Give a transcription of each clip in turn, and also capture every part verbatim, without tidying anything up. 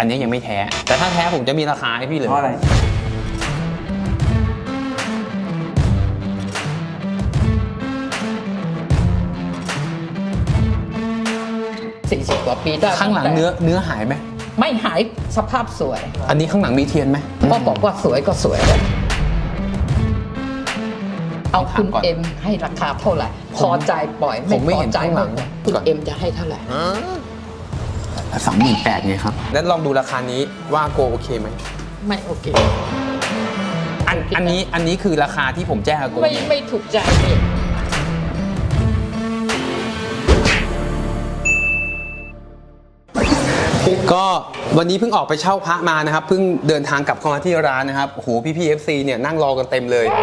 อันนี้ยังไม่แท้แต่ถ้าแท้ผมจะมีราคาให้พี่เลยเพราะอะไรสี่สิบกว่าปีได้ข้างหลังเนื้อเนื้อหายไหมไม่หายสภาพสวยอันนี้ข้างหลังมีเทียนไหมก็บอกว่าสวยก็สวยเลยเอาคุณเอ็มให้ราคาเท่าไหร่พอใจปล่อยไม่พอใจคุณเอ็มจะให้เท่าไหร่สองหมื่นแปดไงครับแล้วลองดูราคานี้ว่าโกโอเคไหมไม่โอเคอันอันนี้อันนี้คือราคาที่ผมแจ้งโกไม่ไม่ถูกใจนี่ก็วันนี้เพิ่งออกไปเช่าพระมานะครับเพิ่งเดินทางกลับเข้ามาที่ร้านนะครับโอ้โหพี่พี่ เอฟ ซี เนี่ยนั่งรอกันเต็มเลย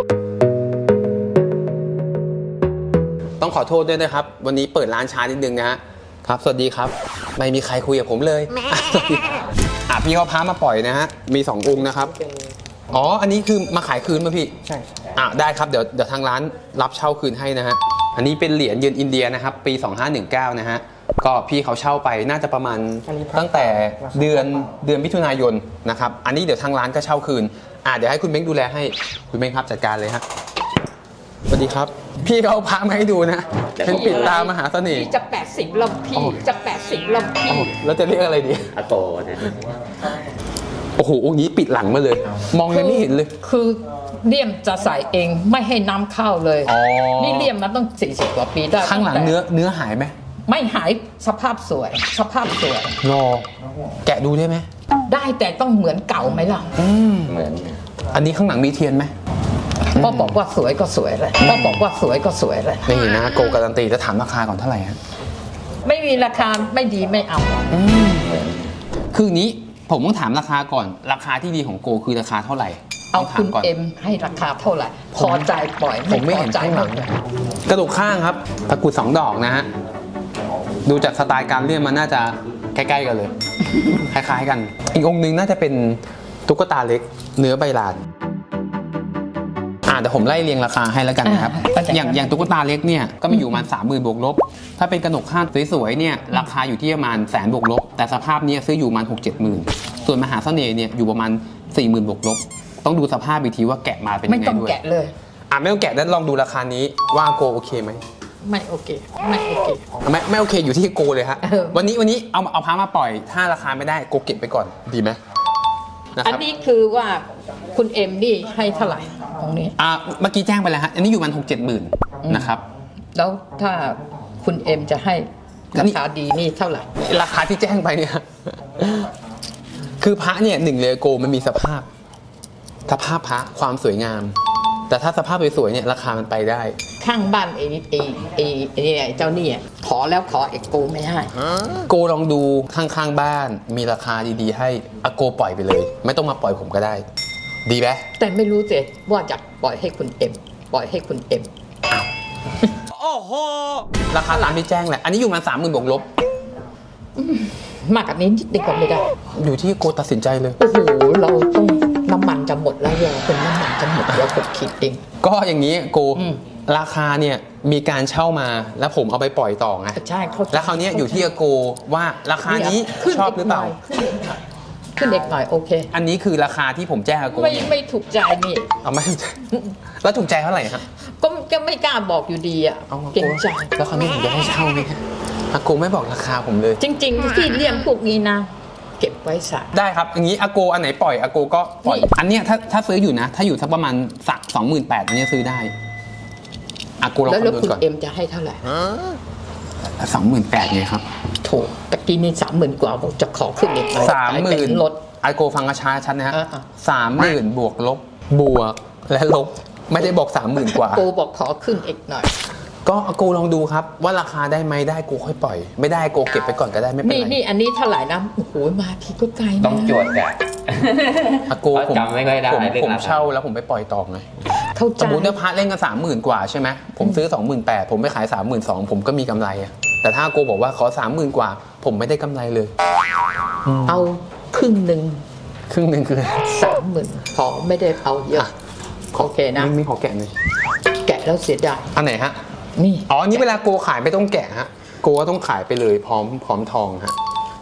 ต้องขอโทษด้วยนะครับวันนี้เปิดร้านช้านิดนึงนะฮะครับสวัสดีครับไม่มีใครคุยกับผมเลยอ่ะพี่เขาพามาปล่อยนะฮะมีสององค์นะครับอ๋ออันนี้คือมาขายคืนมาพี่ใช่อ่ะได้ครับเดี๋ยวเดี๋ยวทางร้านรับเช่าคืนให้นะฮะอันนี้เป็นเหรียญเยือนอินเดียนะครับปีสองห้าหนึ่งเก้านะฮะก็พี่เขาเช่าไปน่าจะประมาณตั้งแต่เดือนเดือนมิถุนายนนะครับอันนี้เดี๋ยวทางร้านก็เช่าคืนอ่ะเดี๋ยวให้คุณเม้งดูแลให้คุณเม้งครับจัดการเลยฮะสวัสดีครับพี่เขาพามาให้ดูนะเป็นปิดตามหาเสน่ห์จะแปดสิบลำพี่จะแปดสิบลำพี่แล้วจะเรียกอะไรดีอาโกนะโอ้โหองค์นี้ปิดหลังมาเลยมองยังไม่เห็นเลยคือเลี่ยมจะใส่เองไม่ให้น้ำเข้าเลยนี่เลี่ยมมาต้องสี่สิบกว่าปีได้ข้างหลังเนื้อเนื้อหายไหมไม่หายสภาพสวยสภาพสวยรอแกะดูได้ไหมได้แต่ต้องเหมือนเก่าไหมล่ะเหมือนอันนี้ข้างหลังมีเทียนไหมพ่อบอกว่าสวยก็สวยเลยพ่อบอกว่าสวยก็สวยเลยนี่นะโกการันตีจะถามราคาก่อนเท่าไหร่ฮะไม่มีราคาไม่ดีไม่เอาคือนี้ผมต้องถามราคาก่อนราคาที่ดีของโกคือราคาเท่าไหร่เอาคุณเอ็มให้ราคาเท่าไหร่พอใจปล่อยผมไม่เห็นข้างหลังกระดูกข้างครับตะกุดสองดอกนะฮะดูจากสไตล์การเลี่ยมมันน่าจะใกล้ๆกันเลยคล้ายๆกันอีกองค์นึงน่าจะเป็นตุ๊กตาเล็กเนื้อใบลานอ่าเดี๋ยวผมไล่เรียงราคาให้แล้วกันนะครับอย่างอย่างตุ๊กตาเล็กเนี่ยก็มีอยู่ประมาณสามหมื่นบวกลบถ้าเป็นกระหนกข้างสวยๆเนี่ยราคาอยู่ที่ประมาณแสนบวกลบแต่สภาพนี้ซื้ออยู่ประมาณหกเจ็ดหมื่นส่วนมหาเสน่ห์เนี่ยอยู่ประมาณสี่หมื่นบวกลบต้องดูสภาพอีกทีว่าแกะมาเป็นยังไงด้วยไม่ต้องแกะเลยอ่าไม่ต้องแกะแล้วลองดูราคานี้ว่าโกโอเคไหมไม่โอเคไม่โอเคไม่ไม่โอเคอยู่ที่โกเลยฮะวันนี้วันนี้เอาเอาพามาปล่อยถ้าราคาไม่ได้โกเก็บไปก่อนดีไหมอันนี้คือว่าคุณเอ็มนี่ให้เท่าไหร่ตรงนี้อ่าเมื่อกี้แจ้งไปแล้วฮะอันนี้อยู่มันหกเจ็ดหมื่นนะครับแล้วถ้าคุณเอ็มจะให้ราคาดีนี่เท่าไหร่ราคาที่แจ้งไปเนี่ยคือพระเนี่ยหนึ่งเลยโกมันมีสภาพสภาพพระความสวยงามแต่ถ้าสภาพสวยๆเนี่ยราคามันไปได้ข้างบ้านไอ้ไอ้ไอ้ไอ้เจ้านี่ขอแล้วขอเอกโกไม่ให้โกลองดูข้างๆบ้านมีราคาดีๆให้อโกปล่อยไปเลยไม่ต้องมาปล่อยผมก็ได้ดีไหมแต่ไม่รู้สิว่าจะปล่อยให้คุณเอ็มปล่อยให้คุณเอ็มโอ้โหราคาตามที่แจ้งแหละอันนี้อยู่มาสามหมื่นบวกลบมากกว่านี้นิดเดียวก็ไม่ได้อยู่ที่โกตัดสินใจเลยโอ้โหเราต้องน้ำมันจะหมดแล้วเดี๋ยวเป็นน้ำมันจะหมดเดี๋ยวผมคิดเองก็อย่างนี้โกราคาเนี่ยมีการเช่ามาแล้วผมเอาไปปล่อยต่อไงใช่แล้วคราวนี้อยู่ที่โกว่าราคานี้ชอบหรือเปล่าขึ้นเด็กหน่อยโอเคอันนี้คือราคาที่ผมแจ้งโกไม่ไม่ถูกใจนี่เอาไม่ถูกใจแล้วถูกใจเท่าไหร่ครับก็ก็ไม่กล้าบอกอยู่ดีอ่ะเก่งใจแล้วคราวนี้ผมจะให้เช่าไหมครับอาโกไม่บอกราคาผมเลยจริงๆที่เลี้ยงพวกนี้นะเก็บไว้ใส่ได้ครับอย่างนี้อาโกอันไหนปล่อยอาโกก็ปล่อยอันเนี้ยถ้าถ้าซื้ออยู่นะถ้าอยู่สักประมาณสักสองหมื่นแปดอันนี้ซื้อได้อาโกลองคำนวณก่อนแล้วคุณเอ็มจะให้เท่าไหร่สองหมื่นแปดไงครับโถตะกี้นี่สามหมื่นกว่าบอกจะขอขึ้นอีกสามหมื่นลดอาโกฟังกระชาชัดนะฮะสามหมื่นบวกลบบวกและลบไม่ได้บอกสามหมื่นกว่าโกบอกขอขึ้นอีกหน่อยก็โกลองดูครับว่าราคาได้ไหมได้โกค่อยปล่อยไม่ได้โกเก็บไปก่อนก็ได้ไม่เป็นไรนี่นี่อันนี้เท่าไหร่นะโอ้โหมาทีก็ไกลนะต้องจดอ่ะโกผมจำไม่ได้ผมผมเช่าแล้วผมไปปล่อยต่อไงสมมติว่าพระเล่นกันสามหมื่นกว่าใช่ไหมผมซื้อสองหมื่นแปดผมไปขายสามหมื่นสองผมก็มีกำไรอะแต่ถ้าโกบอกว่าขอสามหมื่นกว่าผมไม่ได้กำไรเลยเอาครึ่งหนึ่งครึ่งหนึ่งคือสามหมื่นพอไม่ได้เอาเยอะโอเคนะไม่ขอแกะเลยแกะแล้วเสียดายอันไหนฮะนี่อ๋อนี่เวลาโกขายไม่ต้องแกะฮะโกก็ต้องขายไปเลยพร้อมพร้อมทองฮะก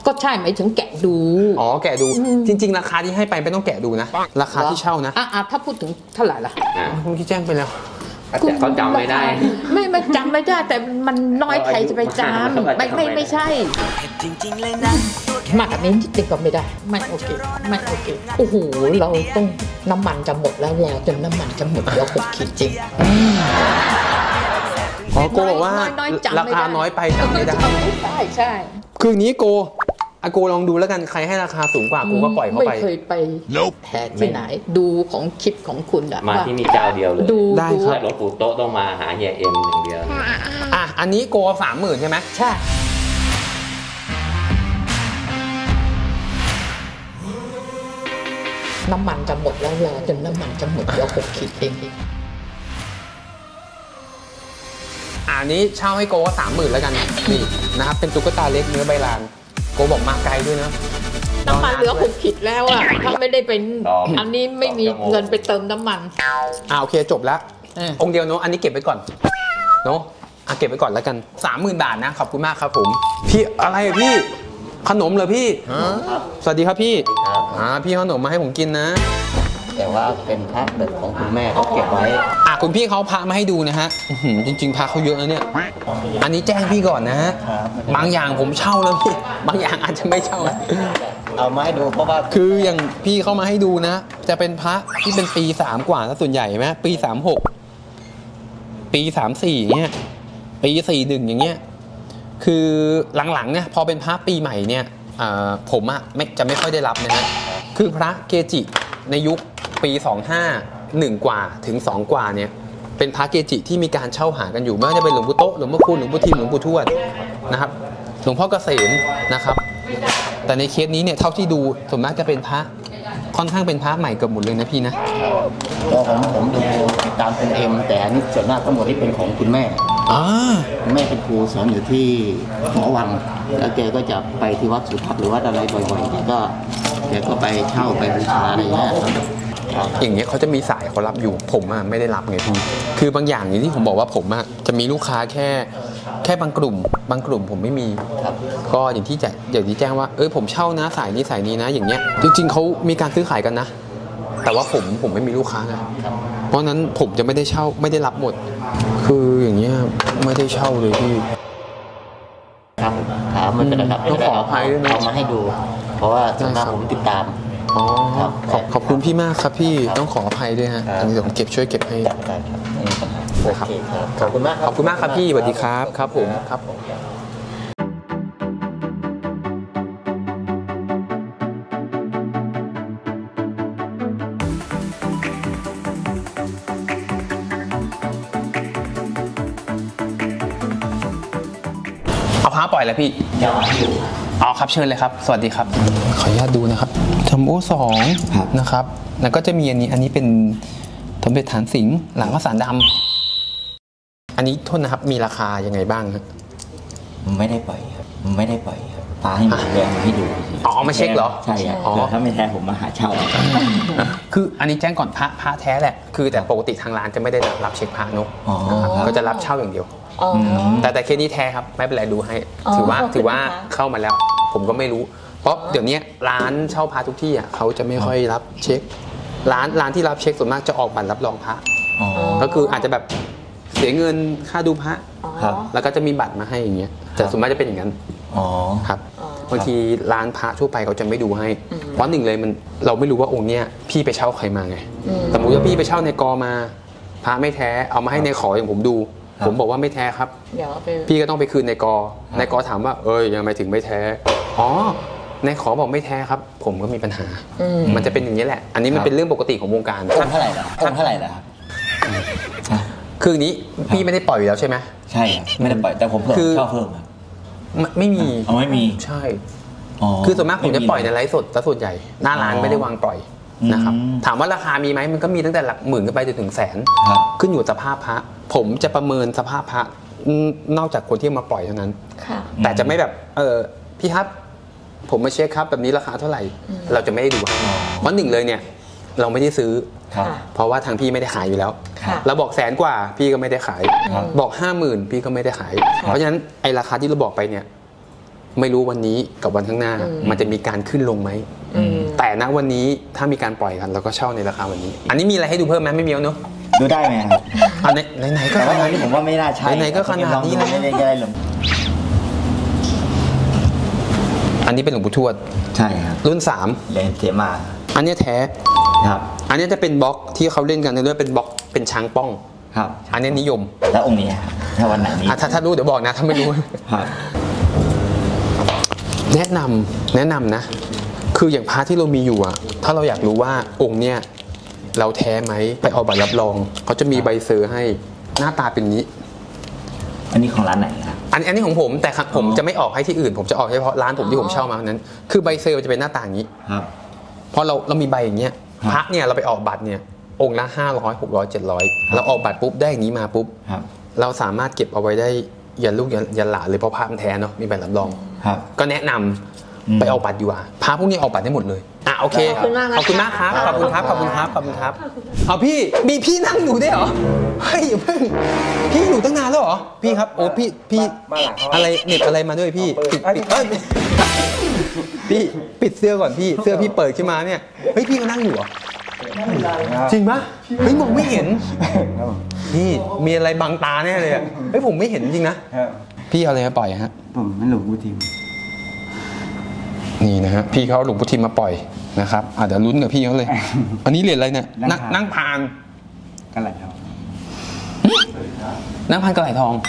ก็ใช่หมายถึงแกะดูอ๋อแกะดูจริงๆราคาที่ให้ไปไม่ต้องแกะดูนะราคาที่เช่านะอ่ะถ้าพูดถึงเท่าไหร่ล่ะคุณที่แจ้งไปแล้วเขาจำไม่ได้ไม่ไม่จำไม่ได้แต่มันน้อยใครจะไปจำไม่ไม่ไม่ใช่มากอันนี้จริงก็ไม่ได้ไม่โอเคไม่โอเคโอ้โหเราต้องน้ำมันจะหมดแล้วรอจนน้ำมันจะหมดแล้วหกขีดจริงอ๋อโกบอกว่าราคาน้อยไปจำไม่ได้ใช่ใช่คืออย่างนี้โกอาโกลองดูแล้วกันใครให้ราคาสูงกว่ากูก็ปล่อยเขาไปไม่เคยไปแพ้ที่ไหนดูของคลิปของคุณอะมาที่มีเจ้าเดียวเลยดูได้ครับรถปูโต๊ะต้องมาหาเฮียเอ็มอย่างเดียวอ่ะอันนี้โกสามหมื่นใช่ไหมใช่น้ำมันจะหมดแล้วรอจนน้ำมันจะหมดแล้วหกขีดเองอันนี้เช่าให้โกก็สามหมื่นแล้วกันนี่นะครับเป็นตุ๊กตาเล็กเนื้อใบลานโกบอกมาไกลด้วยนะน้ำมันเหลือหกขีดแล้วอ่ะถ้าไม่ได้เป็นอันนี้ไม่มีเงินไปเติมน้ำมันอ่าโอเคจบแล้วองค์เดียวเนาะอันนี้เก็บไว้ก่อนเนาะอ่ะเก็บไว้ก่อนแล้วกันสามหมื่นบาทนะขอบคุณมากครับผมพี่อะไรพี่ขนมเหรอพี่สวัสดีครับพี่อ่าพี่ขนมมาให้ผมกินนะแต่ว่าเป็นพระแบบของคุณแม่เขาเก็บไว้อ่ะคุณพี่เขาพามาให้ดูนะฮะจริงๆพาเขาเยอะนะเนี่ยอันนี้แจ้งพี่ก่อนนะฮะบางอย่างผมเช่าแล้วพี่บางอย่างอาจจะไม่เช่าเอามาให้ดูเพราะว่าคืออย่างพี่เข้ามาให้ดูนะจะเป็นพระที่เป็นปีสามกว่าส่วนใหญ่ไหมปีสามหกปีสามสี่เงี้ยปีสี่หนึ่งอย่างเงี้ยคือหลังๆเนี่ยพอเป็นพระปีใหม่เนี่ยผมอะไม่จะไม่ค่อยได้รับนะฮะคือพระเกจิในยุคปีสองห้า หนึ่งกว่าถึงสองกว่าเนี่ยเป็นพระเกจิที่มีการเช่าหากันอยู่ไม่ว่าจะเป็นหลวงปู่โต๊ะหลวงพ่อคูณหลวงปู่ทิมหลวงปู่ทวดนะครับหลวงพ่อเกษมนะครับแต่ในเคสนี้เนี่ยเท่าที่ดูส่วนมากจะเป็นพระค่อนข้างเป็นพระใหม่เกือบหมดเลยนะพี่นะผมผมดูติดตามเป็นเอ็มแต่อันนี้ส่วนมากทั้งหมดที่เป็นของคุณแม่คุณแม่เป็นครูสอนอยู่ที่หอวังแล้วแกก็จะไปที่วัดสุทัศน์หรือวัดอะไรบ่อยๆแกก็แกก็ไปเช่าไปบูชาอะไรอย่างเงี้ยอย่างเงี้ยเขาจะมีสายเขารับอยู่ผมอ่ะไม่ได้รับไงพี่คือบางอย่างอย่างที่ผมบอกว่าผมอ่ะจะมีลูกค้าแค่แค่บางกลุ่มบางกลุ่มผมไม่มีก็อย่างที่จะอย่างที่แจ้งว่าเออผมเช่านะสายนี้สายนี้นะอย่างเงี้ยจริงๆเขามีการซื้อขายกันนะแต่ว่าผมผมไม่มีลูกค้าไงเพราะนั้นผมจะไม่ได้เช่าไม่ได้รับหมดคืออย่างเงี้ยไม่ได้เช่าเลยพี่ครับครับไม่เป็นไรครับต้องขออภัยด้วยนะเอามาให้ดูเพราะว่าส่วนมากผมติดตามอ๋อขอบขอบคุณพี่มากครับพี่ต้องขออภัยด้วยฮะเดี๋ยวผมเก็บช่วยเก็บให้ครับขอบคุณมากขอบคุณมากครับพี่สวัสดีครับครับผมครับผมเอาพาปล่อยแล้วพี่เอาครับเชิญเลยครับสวัสดีครับขออนุญาตดูนะครับทัมโบสองนะครับแล้วก็จะมีอันนี้อันนี้เป็นสมเด็จฐานสิงห์หลังพระสารดำอันนี้โทษนะครับมีราคายังไงบ้างครับไม่ได้ปล่อยครับไม่ได้ปล่อยครับปาให้มาเรียงให้ดูอ๋อมาเช็คเหรอใช่อ๋อถ้าไม่แท้ผมมาหาเช่าคืออันนี้แจ้งก่อนพระพระแท้แหละคือแต่ปกติทางร้านจะไม่ได้รับเช็คพระนุ๊กก็จะรับเช่าอย่างเดียวแต่แต่เคสนี้แท้ครับไม่เป็นไรดูให้ถือว่าถือว่าเข้ามาแล้วผมก็ไม่รู้เพราะเดี๋ยวนี้ร้านเช่าพระทุกที่อ่ะเขาจะไม่ค่อยรับเช็คร้านร้านที่รับเช็คส่วนมากจะออกบัตรรับรองพระก็คืออาจจะแบบเสียเงินค่าดูพระแล้วก็จะมีบัตรมาให้อย่างเงี้ยแต่ส่วนมากจะเป็นอย่างนั้นครับบางทีร้านพระทั่วไปเขาจะไม่ดูให้เพราะหนึ่งเลยมันเราไม่รู้ว่าองค์เนี้ยพี่ไปเช่าใครมาไงสมมติว่าพี่ไปเช่าในกอมาพระไม่แท้เอามาให้ในขออย่างผมดูผมบอกว่าไม่แท้ครับพี่ก็ต้องไปคืนในกอในกอถามว่าเอ้ยยังไม่ถึงไม่แท้อ๋อในขอบอกไม่แท้ครับผมก็มีปัญหามันจะเป็นอย่างนี้แหละอันนี้มันเป็นเรื่องปกติของวงการองค์เท่าไหร่ล่ะองค์เท่าไหร่ล่ะครับคือนี้พี่ไม่ได้ปล่อยอยู่แล้วใช่ไหมใช่ไม่ได้ปล่อยแต่ผมเพิ่มชอบเพิ่มครับไม่มีอ๋อไม่มีใช่คือส่วนมากผมจะปล่อยในไลฟ์สดแต่ส่วนใหญ่หน้าร้านไม่ได้วางปล่อยนะครับถามว่าราคามีไหมมันก็มีตั้งแต่หลักหมื่นขึ้นไปจนถึงแสนขึ้นอยู่สภาพพระผมจะประเมินสภาพพระนอกจากคนที่มาปล่อยเท่านั้นแต่จะไม่แบบเออพี่ครับผมมาเช็คครับแบบนี้ราคาเท่าไหร่เราจะไม่ได้ดูเพราะหนึ่งเลยเนี่ยเราไม่ได้ซื้อเพราะว่าทางพี่ไม่ได้ขายอยู่แล้วเราบอกแสนกว่าพี่ก็ไม่ได้ขายบอกห้าหมื่นพี่ก็ไม่ได้ขายเพราะฉะนั้นไอ้ราคาที่เราบอกไปเนี่ยไม่รู้วันนี้กับวันข้างหน้ามันจะมีการขึ้นลงไหมแต่ณวันนี้ถ้ามีการปล่อยกันเราก็เช่าในราคาวันนี้อันนี้มีอะไรให้ดูเพิ่มไหมไม่มีแล้วเนอะดูได้ไหมครับอันไหนไหนๆก็แต่ขว่านาอัดนนี้ผมว่าไม่น่าใช่ไหนๆก็ขนาดนี้แล้วไม่ได้ได้หรอกอันนี้เป็นหลวงปู่ทวดใช่ครับรุ่นสามเลนเทมาอันนี้แท้ครับอันนี้จะเป็นบล็อกที่เขาเล่นกันในเรื่องเป็นบล็อกเป็นช้างป้องครับอันนี้นิยมแล้วองค์นี้ครับถ้าวันไหนนี้อ่ะถ้าถ้ารู้เดี๋ยวบอกนะถ้าไม่รู้ครับแนะนำแนะนำนะ คืออย่างพระที่เรามีอยู่อะถ้าเราอยากรู้ว่าองค์เนี้ยเราแท้ไหมไปเอาบัตรรับรองเขาจะมีใบเซอร์ให้หน้าตาเป็นนี้อันนี้ของร้านไหนครับอันอันนี้ของผมแต่ครับผมจะไม่ออกให้ที่อื่น ผมจะออกเฉพาะร้านผมที่ผมเช่ามาเท่านั้น คือใบเซอร์จะเป็นหน้าตาอย่างนี้ครับเพราะเราเรามีใบอย่างเงี้ยครับพระเนี่ยเราไปออกบัตรเนี่ยองค์ละห้าร้อยหกร้อยเจ็ดร้อยเราออกบัตรปุ๊บได้อย่างนี้มาปุ๊บครับเราสามารถเก็บเอาไว้ได้ยันลูกยันยันหลานเลยเพราะพระมันแท้เนาะมีใบรับรองครับก็แนะนำอืมไปออกบัตรดีกว่าพระพวกนี้ออกบัตรได้หมดเลยอ่ะโอเคขอบคุณมากนะขอบคุณมากครับขอบคุณครับขอบคุณครับขอบคุณครับเอาพี่มีพี่นั่งอยู่ด้วยเหรอเฮ้ยอย่าเพิ่งพี่อยู่ตั้งนานแล้วเหรอพี่ครับโอ้พี่พี่อะไรเหน็บอะไรมาด้วยพี่ปิดปิดเอ้ยพี่ปิดเสื้อก่อนพี่เสื้อพี่เปิดขึ้นมาเนี่ยเฮ้ยพี่ก็นั่งอยู่เหรอจริงปะเฮ้ยมองไม่เห็นพี่มีอะไรบังตาแน่เลยอ่ะเฮ้ยผมไม่เห็นจริงนะพี่เอาอะไรมาปล่อยฮะผมไม่หลงบูทิมนี่นะฮะพี่เขาหลวงพุทิมมาปล่อยนะครับอ่ะเดี๋ยวลุ้นกับพี่เขาเลย อันนี้เหรียญอะไรเนี่ยนั่งนั่งพานกันไรครับนั่งพานกระไหลทอง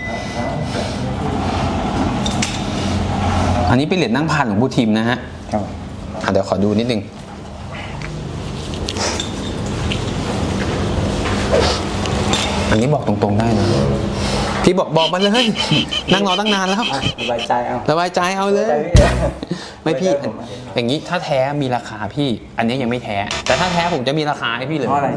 อันนี้เป็นเหรียญนั่งพานหลวงพุทิมนะฮะครับอ่ะเดี๋ยวขอดูนิดนึงอันนี้บอกตรงๆได้นะพี่บอกบอกมาเลย นั่งรอตั้งนานแล้วสบายใจเอาสบายใจเอาเลย ไม่พี่อันอย่างนี้ถ้าแท้มีราคาพี่ อันนี้ยังไม่แท้ แต่ถ้าแท้ผมจะมีราคาให้พี่เลยเพราะอะไร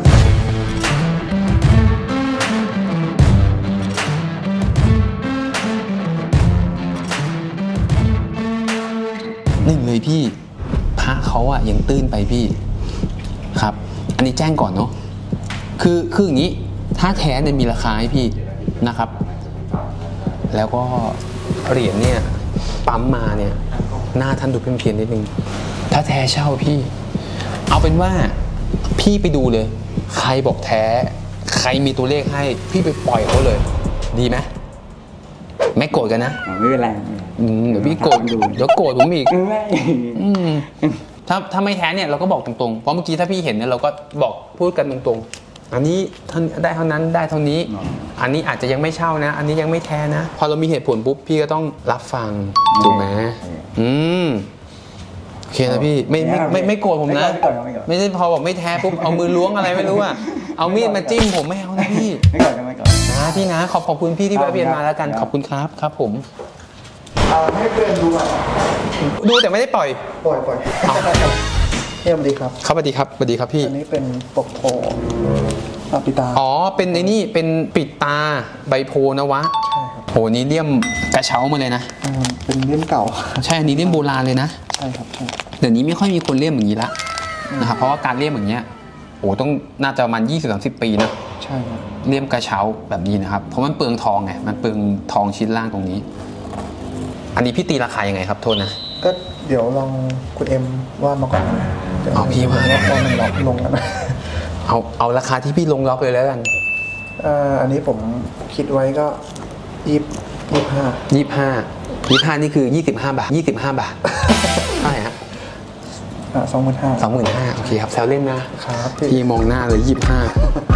หนึ่งเลยพี่พระเขาอะยังตื้นไปพี่ครับ อันนี้แจ้งก่อนเนาะคือคืออย่างนี้ถ้าแท้เนี่ยมีราคาให้พี่นะครับ แล้วก็เหรียญเนี่ยปั๊มมาเนี่ยหน้าท่านดูเพี้ยนๆนิดนึงถ้าแท้เช่าพี่ เอาเป็นว่าพี่ไปดูเลย ใครบอกแท้ใครมีตัวเลขให้พี่ไปปล่อยเขาเลย ดีไหมไม่โกรธกันนะไม่เป็นไรอืมเดี๋ยวพี่โกรธเดี๋ยวโกรธผมอีกไม่อืมถ้าถ้าไม่แท้เนี่ยเราก็บอกตรงๆ เพราะเมื่อกี้ถ้าพี่เห็นเนี่ยเราก็บอกพูดกันตรงๆ อันนี้ท่านได้เท่านั้นได้เท่านี้ อันนี้อาจจะยังไม่เช่านะ อันนี้ยังไม่แท้นะ พอเรามีเหตุผลปุ๊บพี่ก็ต้องรับฟังถูกไหมอืมโอเคนะพี่ไม่ไม่ไม่ไม่โกรธผมนะ ไม่ใช่พอบอกไม่แท้ปุ๊บเอามือล้วงอะไรไม่รู้อะเอามีดมาจิ้มผมไม่เอานะพี่ไม่ก่อนไม่ก่อนนะพี่นะขอบขอบคุณพี่ที่แวะเวียนมาแล้วกันขอบคุณครับครับผมเอาให้เพื่อนดูอ่ะดูแต่ไม่ได้ปล่อยปล่อยปล่อยเอาเยี่ยมดีครับครับสวัสดีครับสวัสดีครับพี่อันนี้เป็นปกโพอปิตาอ๋อ เป็นไอ้นี่ เป็นปิดตาใบโพนวะ โห นี่เลี่ยมกระเช้ามาเลยนะอ่าเป็นเลี่ยมเก่าใช่ อันนี้เลี่ยมโบราณเลยนะใช่ครับใช่เดี๋ยวนี้ไม่ค่อยมีคนเลี่ยมอย่างนี้ละนะครับ เพราะว่าการเลี่ยมอย่างเงี้ย โห ต้องน่าจะประมาณยี่สิบสามสิบปีนะใช่ครับเลี่ยมกระเช้าแบบนี้นะครับ เพราะมันเปลืองทองไง มันเปลืองทองชิ้นล่างตรงนี้ อันนี้พี่ตีราคายังไงครับ โทษนะก็เดี๋ยวลองคุณเอ็มว่ามาก่อนนะเดี๋ยวอ๋อพี่ว่าว่าว่ามันล็อกลงกันนะเอาเอาราคาที่พี่ลงล็อกเลยแล้วกันเอ่ออันนี้ผมคิดไว้ก็ยี่ยี่ห้ายี่ห้ายี่ห้านี่คือยี่สิบห้าบาทยี่สิบห้าบาท เท่าไหร่ฮะอ่าสองหมื่นห้าสองหมื่นห้าโอเคครับแซวเล่นนะครับพี่พี่มองหน้าเลยยี่ห้า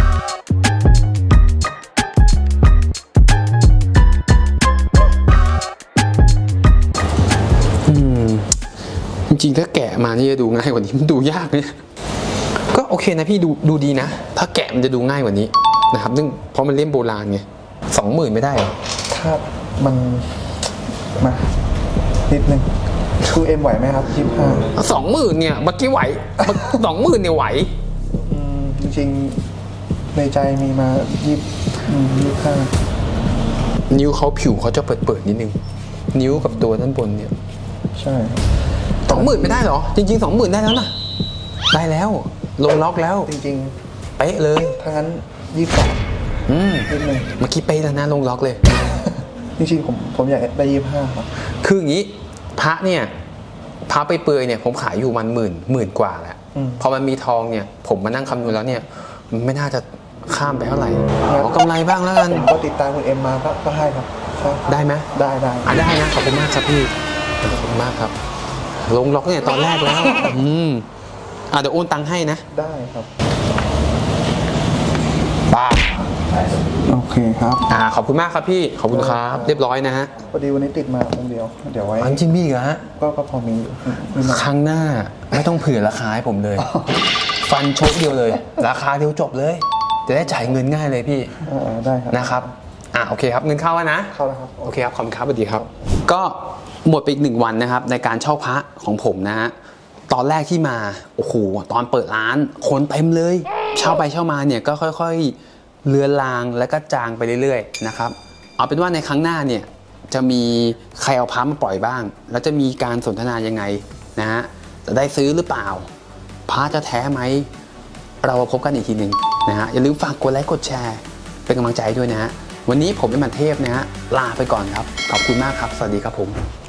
จริงๆถ้าแกะมานี่จะดูง่ายกว่านี้มันดูยากเนี่ยก็โอเคนะพี่ดูดูดีนะ ถ้าแกะมันจะดูง่ายกว่านี้นะครับซึ่งเพราะมันเล่มโบราณไงสองหมื่นไม่ได้เหรอถ้ามันมานิดนึงคุณเอ็มไหวไหมครับยี่ห้าสองหมื่นเนี่ยเมื่อกี้ไหวสองหมื่นเนี่ยไหวอืมจริงๆในใจมีมายี่ยี่ห้านิ้วเขาผิวเขาจะเปิดเปิดๆนิดนึงนิ้วกับตัวด้านบนเนี่ยใช่สองหมื่นไม่ได้เหรอ จริงๆสองหมื่นได้แล้วนะได้แล้วลงล็อกแล้วจริงเป๊ะเลยๆถ้างั้นยี่สิบสองอืมนิดนึงเมื่อกี้เป๊ะแล้วนะลงล็อกเลยจริงๆผมผมอยากได้ยี่สิบห้าครับคืออย่างนี้พระเนี่ยพระไปเปลือยเนี่ยผมขายอยู่มันหมื่นหมื่นกว่าแหละพอมันมีทองเนี่ยผมมานั่งคำนวณแล้วเนี่ยมันไม่น่าจะข้ามไปเท่าไหร่เอากำไรบ้างแล้วกันผมก็ติดตามคุณเอ็มมาก็ก็ให้ครับใช่ได้ไหมได้ได้อ่ะได้นะขอบคุณมากครับพี่ขอบคุณมากครับลงล็อกเนี่ยตอนแรกแล้วอืมอ่ะเดี๋ยวโอนตังค์ให้นะได้ครับป้าโอเคครับอ่าขอบคุณมากครับพี่ขอบคุณครับเรียบร้อยนะฮะพอดีวันนี้ติดมาองค์เดียว เดี๋ยวไว้อันจริงพี่เหรอฮะก็ก็พอมีอยู่มีมาครั้งหน้าไม่ต้องเผื่อราคาให้ผมเลย ฟันโชกเดียวเลย ราคาเดียวจบเลย จะได้จ่ายเงินง่ายเลยพี่อ่าได้ครับนะครับอ่ะโอเคครับเงินเข้าแล้วนะเข้าแล้วครับโอเคครับขอบคุณครับสวัสดีครับ ก็หมดไปอีกหนึ่งวันนะครับในการเช่าพระของผมนะฮะตอนแรกที่มาโอ้โหตอนเปิดร้านคนเต็มเลยเช่าไปเช่ามาเนี่ยก็ค่อยๆเลือนลางแล้วก็จางไปเรื่อยๆนะครับเอาเป็นว่าในครั้งหน้าเนี่ยจะมีใครเอาพระมาปล่อยบ้าง แล้วจะมีการสนทนายังไงนะฮะจะได้ซื้อหรือเปล่าพระจะแท้ไหมเรามาพบกันอีกทีหนึ่งนะฮะอย่าลืมฝากกดไลค์กดแชร์เป็นกำลังใจด้วยนะฮะวันนี้ผมเป็นมันเทพนะฮะลาไปก่อนครับขอบคุณมากครับสวัสดีครับผม